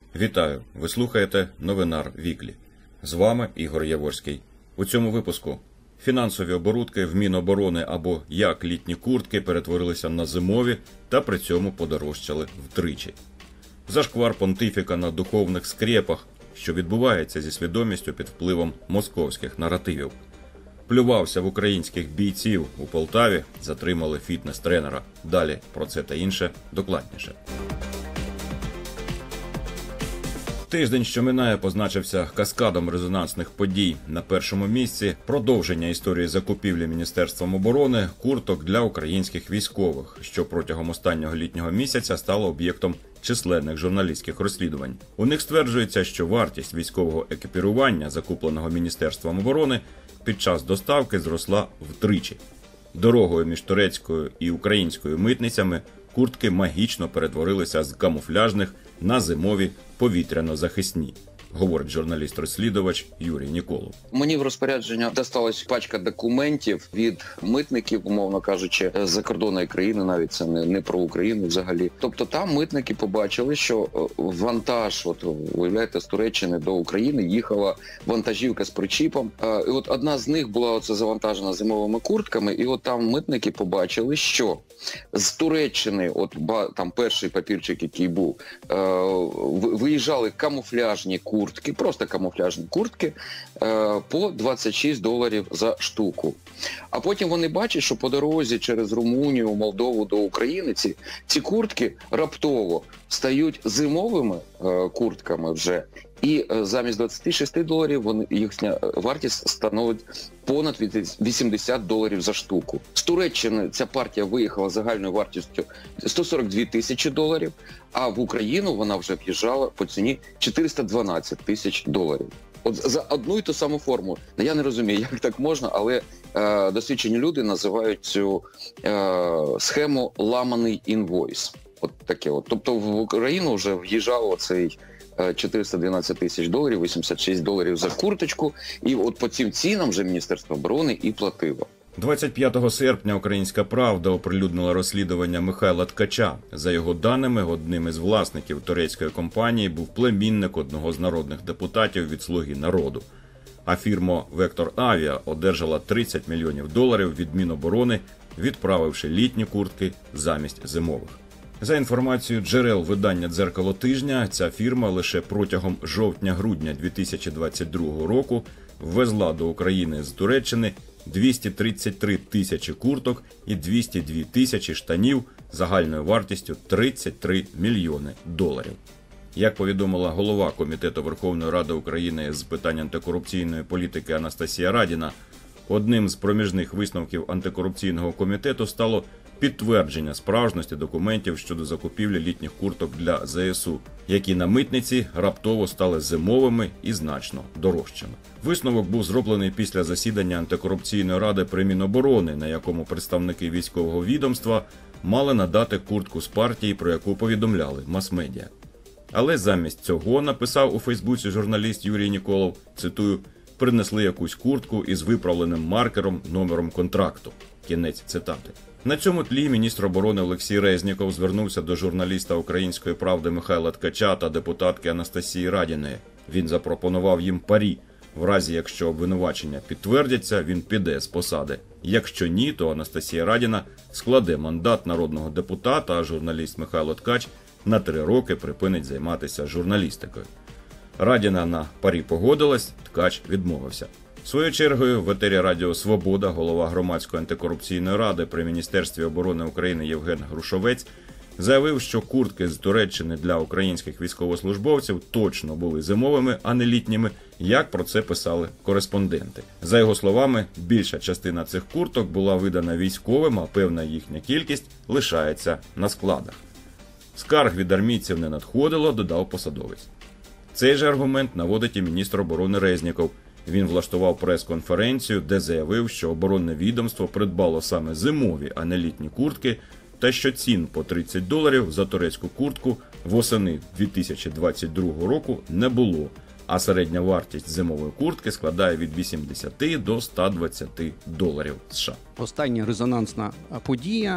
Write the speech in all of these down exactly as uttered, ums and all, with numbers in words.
Вітаю! Ви слухаєте Новинар Віклі. З вами Ігор Яворський. У цьому випуску фінансові оборудки в Міноборони або як літні куртки перетворилися на зимові та при цьому подорожчали втричі. Зашквар понтифіка на духовних скрепах, що відбувається зі свідомістю під впливом московських наративів. Плювався в українських бійців у Полтаві, затримали фітнес-тренера. Далі про це та інше докладніше. Тиждень, що минає, позначився каскадом резонансних подій. На першому місці – продовження історії закупівлі Міністерством оборони курток для українських військових, що протягом останнього літнього місяця стало об'єктом численних журналістських розслідувань. У них стверджується, що вартість військового екіпірування, закупленого Міністерством оборони, під час доставки зросла втричі. Дорогою між турецькою і українською митницями куртки магічно перетворилися з камуфляжних на зимові повітряно-захисні, говорить журналіст-розслідувач Юрій Ніколов. Мені в розпорядження досталась пачка документів від митників, умовно кажучи, з закордонної країни, навіть це не, не про Україну взагалі. Тобто там митники побачили, що вантаж, от уявляєте, з Туреччини до України їхала вантажівка з причіпом. І от одна з них була оце завантажена зимовими куртками, і от там митники побачили, що з Туреччини, от там перший папірчик, який був, виїжджали камуфляжні куртки, просто камуфляжні куртки по двадцять шість доларів за штуку. А потім вони бачать, що по дорозі через Румунію, Молдову до України ці, ці куртки раптово стають зимовими куртками вже. І замість двадцяти шести доларів вони, їхня вартість становить понад вісімдесят доларів за штуку. З Туреччини ця партія виїхала загальною вартістю сто сорок дві тисячі доларів, а в Україну вона вже в'їжджала по ціні чотириста дванадцять тисяч доларів. От за одну і ту саму форму. Я не розумію, як так можна, але е, досвідчені люди називають цю е, схему «ламаний інвойс». От таке от. Тобто в Україну вже в'їжджало цей чотириста дванадцять тисяч доларів, вісімдесят шість доларів за курточку, і от по цим цінам вже Міністерство оборони і платило. двадцять п'ятого серпня «Українська правда» оприлюднила розслідування Михайла Ткача. За його даними, одним із власників турецької компанії був племінник одного з народних депутатів від «Слуги народу». А фірма «Вектор Авіа» одержала тридцять мільйонів доларів від Міноборони, відправивши літні куртки замість зимових. За інформацією джерел видання «Дзеркало тижня», ця фірма лише протягом жовтня-грудня дві тисячі двадцять другого року ввезла до України з Туреччини двісті тридцять три тисячі курток і двісті дві тисячі штанів загальною вартістю тридцять три мільйони доларів. Як повідомила голова Комітету Верховної Ради України з питань антикорупційної політики Анастасія Радіна, одним з проміжних висновків антикорупційного комітету стало підтвердження справжності документів щодо закупівлі літніх курток для зе ес у, які на митниці раптово стали зимовими і значно дорожчими. Висновок був зроблений після засідання антикорупційної ради при Міноборони, на якому представники військового відомства мали надати куртку з партії, про яку повідомляли мас-медіа. Але замість цього, написав у Фейсбуці журналіст Юрій Ніколов, цитую, «принесли якусь куртку із виправленим маркером, номером контракту». Кінець цитати. На цьому тлі міністр оборони Олексій Резніков звернувся до журналіста «Української правди» Михайла Ткача та депутатки Анастасії Радіної. Він запропонував їм парі. В разі, якщо обвинувачення підтвердяться, він піде з посади. Якщо ні, то Анастасія Радіна складе мандат народного депутата, а журналіст Михайло Ткач на три роки припинить займатися журналістикою. Радіна на парі погодилась, Ткач відмовився. Своєю чергою в етері Радіо Свобода голова Громадської антикорупційної ради при Міністерстві оборони України Євген Грушовець заявив, що куртки з Туреччини для українських військовослужбовців точно були зимовими, а не літніми, як про це писали кореспонденти. За його словами, більша частина цих курток була видана військовим, а певна їхня кількість лишається на складах. Скарг від армійців не надходило, додав посадовець. Цей же аргумент наводить і міністр оборони Резніков. Він влаштував прес-конференцію, де заявив, що оборонне відомство придбало саме зимові, а не літні куртки, та що цін по тридцять доларів за турецьку куртку восени дві тисячі двадцять другого року не було, а середня вартість зимової куртки складає від вісімдесяти до ста двадцяти доларів США. Остання резонансна подія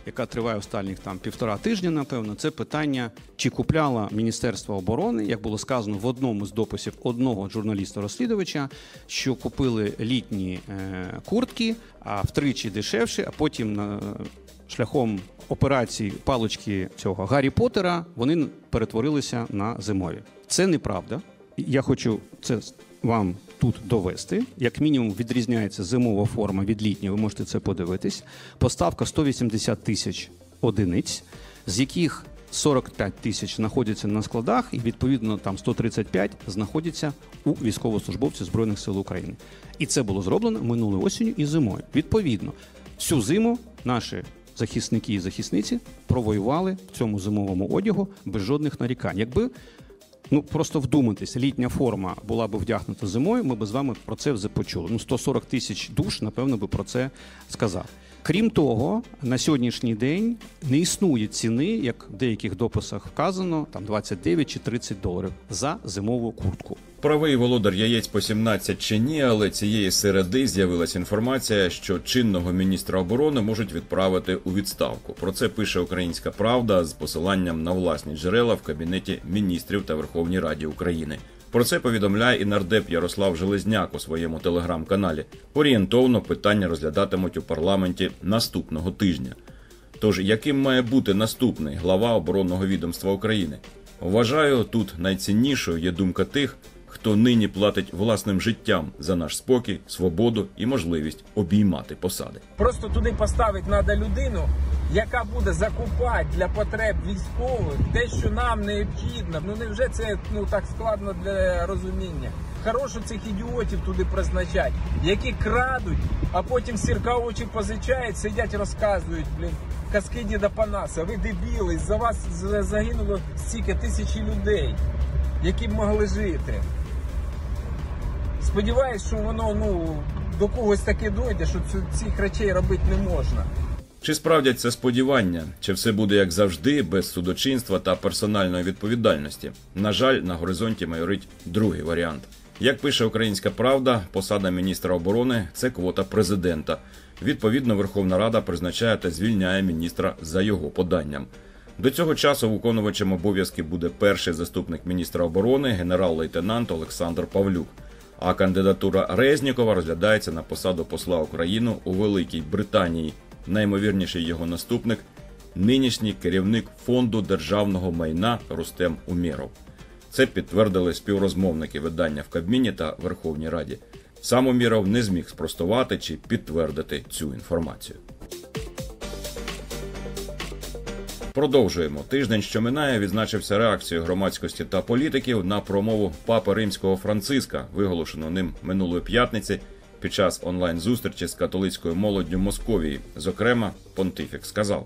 яка триває останніх там півтора тижня, напевно, це питання, чи купляла Міністерство оборони, як було сказано в одному з дописів одного журналіста-розслідувача, що купили літні е, куртки, а втричі дешевше, а потім на шляхом операції палички цього Гаррі Поттера вони перетворилися на зимові. Це неправда. Я хочу це вам тут довести. Як мінімум відрізняється зимова форма від літньої, ви можете це подивитись. Поставка сто вісімдесят тисяч одиниць, з яких сорок п'ять тисяч знаходяться на складах і, відповідно, там сто тридцять п'ять знаходяться у військовослужбовців Збройних сил України. І це було зроблено минулою осінню і зимою. Відповідно, всю зиму наші захисники і захисниці провоювали в цьому зимовому одягу без жодних нарікань. Якби, ну, просто вдуматись, літня форма була б вдягнута зимою, ми б з вами про це вже почули. Ну, сто сорок тисяч душ, напевно, би про це сказав. Крім того, на сьогоднішній день не існує ціни, як в деяких дописах вказано, там двадцять дев'ять чи тридцять доларів за зимову куртку. Правий володар яєць по сімнадцять чи ні, але цієї середи з'явилася інформація, що чинного міністра оборони можуть відправити у відставку. Про це пише «Українська правда» з посиланням на власні джерела в Кабінеті міністрів та Верховній Раді України. Про це повідомляє і нардеп Ярослав Железняк у своєму телеграм-каналі. Орієнтовно питання розглядатимуть у парламенті наступного тижня. Тож, яким має бути наступний глава оборонного відомства України? Вважаю, тут найціннішою є думка тих, хто нині платить власним життям за наш спокій, свободу і можливість обіймати посади. Просто туди поставити треба людину, яка буде закупати для потреб військових те, що нам необхідно. Ну невже це ну так складно для розуміння? Хорошо цих ідіотів туди призначати, які крадуть, а потім сірка очі позичають, сидять розказують, блін, казки Діда Панаса. Ви дебіли, за вас загинуло стільки тисячі людей, які б могли жити. Сподіваюсь, що воно ну до когось таки дойде, що цих речей робити не можна. Чи справдять це сподівання? Чи все буде як завжди, без судочинства та персональної відповідальності? На жаль, на горизонті майорить другий варіант. Як пише «Українська правда», посада міністра оборони – це квота президента. Відповідно, Верховна Рада призначає та звільняє міністра за його поданням. До цього часу виконувачем обов'язки буде перший заступник міністра оборони, генерал-лейтенант Олександр Павлюк. А кандидатура Резнікова розглядається на посаду посла України у Великій Британії. Наймовірніший його наступник – нинішній керівник Фонду державного майна Рустем Умєров. Це підтвердили співрозмовники видання в Кабміні та Верховній Раді. Сам Умєров не зміг спростувати чи підтвердити цю інформацію. Продовжуємо. Тиждень, що минає, відзначився реакцією громадськості та політиків на промову Папи Римського Франциска, виголошену ним минулої п'ятниці під час онлайн-зустрічі з католицькою молоддю Московії. Зокрема, понтифік сказав: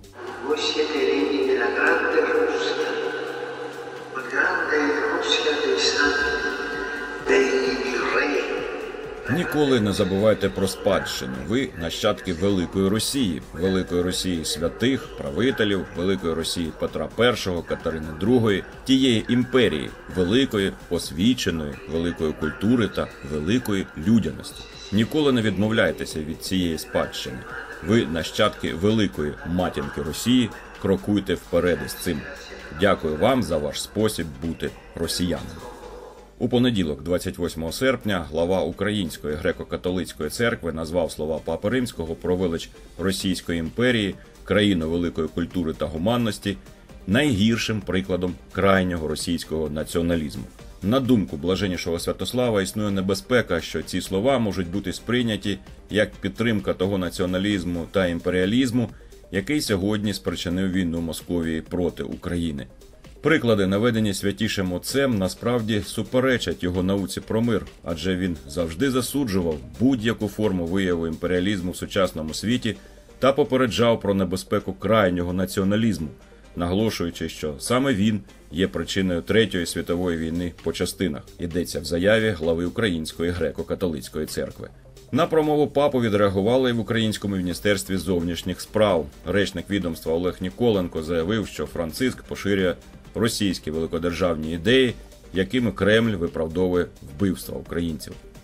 «Ніколи не забувайте про спадщину. Ви – нащадки Великої Росії, Великої Росії святих, правителів, Великої Росії Петра Першого, Катерини Другої, тієї імперії, великої, освіченої, великої культури та великої людяності. Ніколи не відмовляйтеся від цієї спадщини. Ви – нащадки великої матінки Росії, крокуйте вперед із цим. Дякую вам за ваш спосіб бути росіянином». У понеділок, двадцять восьмого серпня, глава Української греко-католицької церкви назвав слова Папи Римського про велич Російської імперії, країну великої культури та гуманності, найгіршим прикладом крайнього російського націоналізму. На думку блаженнішого Святослава, існує небезпека, що ці слова можуть бути сприйняті як підтримка того націоналізму та імперіалізму, який сьогодні спричинив війну Московії проти України. Приклади, наведені святішим отцем, насправді суперечать його науці про мир, адже він завжди засуджував будь-яку форму вияву імперіалізму в сучасному світі та попереджав про небезпеку крайнього націоналізму, наголошуючи, що саме він є причиною Третьої світової війни по частинах, йдеться в заяві глави Української греко-католицької церкви. На промову папу відреагували і в Українському міністерстві зовнішніх справ. Речник відомства Олег Ніколенко заявив, що Франциск поширює російські великодержавні ідеї, якими Кремль виправдовує вбивства українців.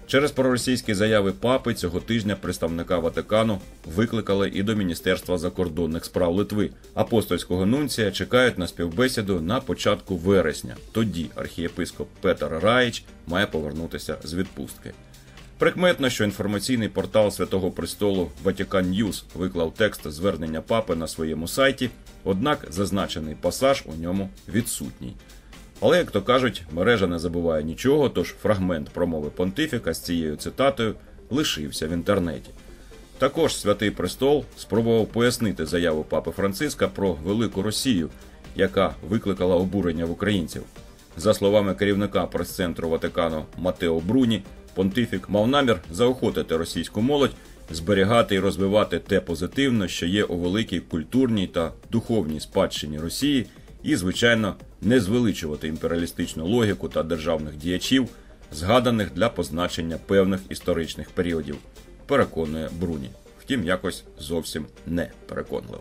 Через проросійські заяви папи цього тижня представника Ватикану викликали і до Міністерства закордонних справ Литви. Апостольського нунція чекають на співбесіду на початку вересня. Тоді архієпископ Петер Раїч має повернутися з відпустки. Прикметно, що інформаційний портал Святого Престолу Vatican News виклав текст звернення папи на своєму сайті, однак зазначений пасаж у ньому відсутній. Але, як то кажуть, мережа не забуває нічого, тож фрагмент промови понтифіка з цією цитатою лишився в інтернеті. Також Святий Престол спробував пояснити заяву папи Франциска про Велику Росію, яка викликала обурення в українців. За словами керівника прес-центру Ватикану Матео Бруні, понтифік мав намір заохотити російську молодь зберігати і розвивати те позитивне, що є у великій культурній та духовній спадщині Росії, і, звичайно, не звеличувати імперіалістичну логіку та державних діячів, згаданих для позначення певних історичних періодів, переконує Бруні. Втім, якось зовсім не переконливо.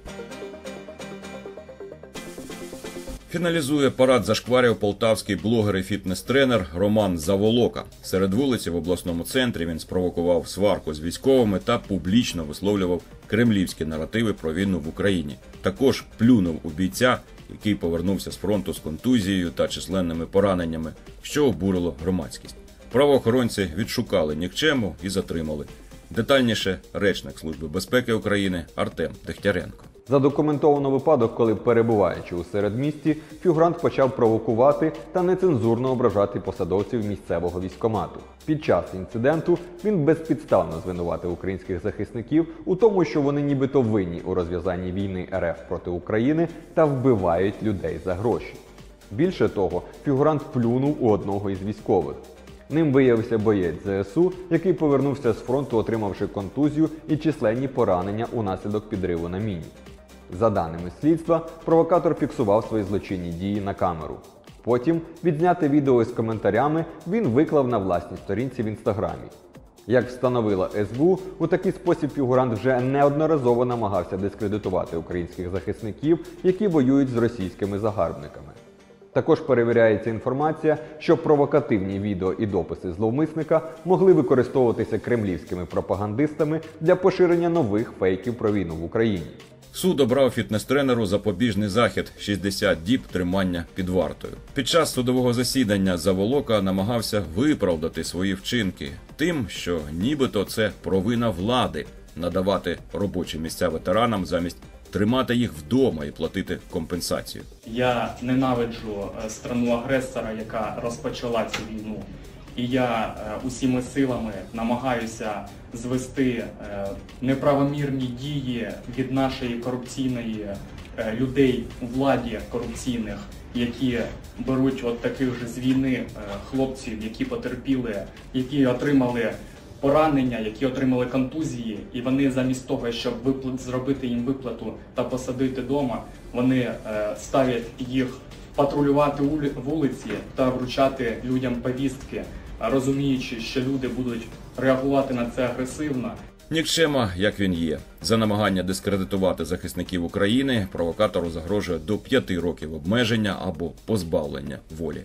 Фіналізує парад зашкварів полтавський блогер і фітнес-тренер Роман Заволока. Серед вулиці в обласному центрі він спровокував сварку з військовими та публічно висловлював кремлівські наративи про війну в Україні. Також плюнув у бійця, який повернувся з фронту з контузією та численними пораненнями, що обурило громадськість. Правоохоронці відшукали нікчему і затримали. Детальніше речник Служби безпеки України Артем Дегтяренко. Задокументовано випадок, коли, перебуваючи у середмісті, фігурант почав провокувати та нецензурно ображати посадовців місцевого військкомату. Під час інциденту він безпідставно звинуватив українських захисників у тому, що вони нібито винні у розв'язанні війни РФ проти України та вбивають людей за гроші. Більше того, фігурант плюнув у одного із військових. Ним виявився боєць ЗСУ, який повернувся з фронту, отримавши контузію і численні поранення унаслідок підриву на міні. За даними слідства, провокатор фіксував свої злочинні дії на камеру. Потім, відзняте відео із коментарями, він виклав на власній сторінці в інстаграмі. Як встановила ес бе у, у такий спосіб фігурант вже неодноразово намагався дискредитувати українських захисників, які воюють з російськими загарбниками. Також перевіряється інформація, що провокативні відео і дописи зловмисника могли використовуватися кремлівськими пропагандистами для поширення нових фейків про війну в Україні. Суд обрав фітнес-тренеру запобіжний захід – шістдесят діб тримання під вартою. Під час судового засідання Заволока намагався виправдати свої вчинки тим, що нібито це провина влади – надавати робочі місця ветеранам замість тримати їх вдома і платити компенсацію. Я ненавиджу страну-агресора, яка розпочала цю війну. І я усіма силами намагаюся звести неправомірні дії від нашої корупційної людей у владі корупційних, які беруть от таких же з війни хлопців, які потерпіли, які отримали поранення, які отримали контузії, і вони замість того, щоб виплат, зробити їм виплату та посадити вдома, вони е, ставлять їх патрулювати вулиці та вручати людям повістки, розуміючи, що люди будуть реагувати на це агресивно. Нікчема, як він є. За намагання дискредитувати захисників України провокатору загрожує до п'яти років обмеження або позбавлення волі.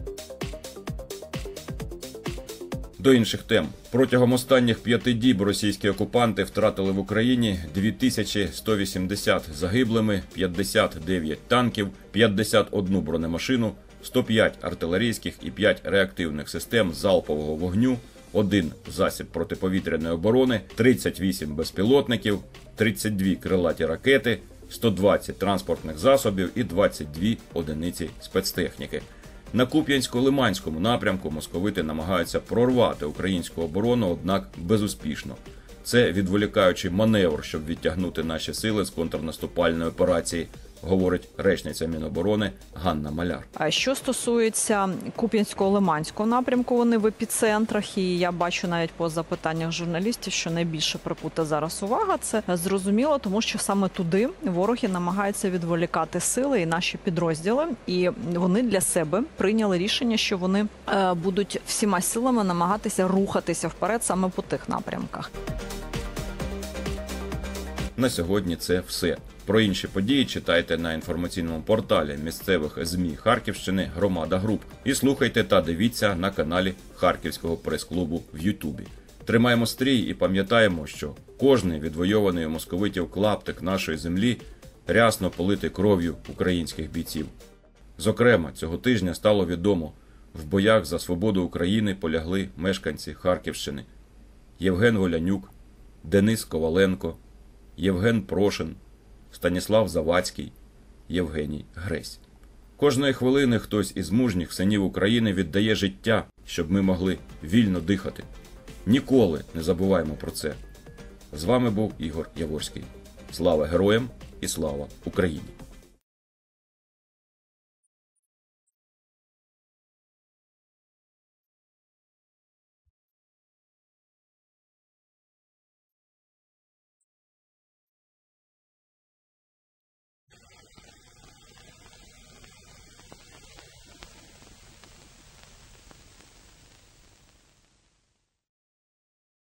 До інших тем. Протягом останніх п'яти діб російські окупанти втратили в Україні дві тисячі сто вісімдесят загиблими, п'ятдесят дев'ять танків, п'ятдесят одну бронемашину, сто п'ять артилерійських і п'ять реактивних систем залпового вогню, один засіб протиповітряної оборони, тридцять вісім безпілотників, тридцять дві крилаті ракети, сто двадцять транспортних засобів і двадцять дві одиниці спецтехніки. На Куп'янсько-Лиманському напрямку московити намагаються прорвати українську оборону, однак безуспішно. Це відволікаючий маневр, щоб відтягнути наші сили з контрнаступальної операції, говорить речниця Міноборони Ганна Маляр. А що стосується Куп'янського-Лиманського напрямку, вони в епіцентрах, і я бачу навіть по запитаннях журналістів, що найбільше прикута зараз увага. Це зрозуміло, тому що саме туди вороги намагаються відволікати сили і наші підрозділи, і вони для себе прийняли рішення, що вони е, будуть всіма силами намагатися рухатися вперед саме по тих напрямках. На сьогодні це все. Про інші події читайте на інформаційному порталі місцевих ЗМІ Харківщини «Громада Груп» і слухайте та дивіться на каналі Харківського прес-клубу в Ютубі. Тримаємо стрій і пам'ятаємо, що кожний відвойований у московитів клаптик нашої землі рясно политий кров'ю українських бійців. Зокрема, цього тижня стало відомо, в боях за свободу України полягли мешканці Харківщини: Євген Волянюк, Денис Коваленко, Євген Прошин, Станіслав Завадський, Євгеній Гресь. Кожної хвилини хтось із мужніх синів України віддає життя, щоб ми могли вільно дихати. Ніколи не забуваємо про це. З вами був Ігор Яворський. Слава героям і слава Україні!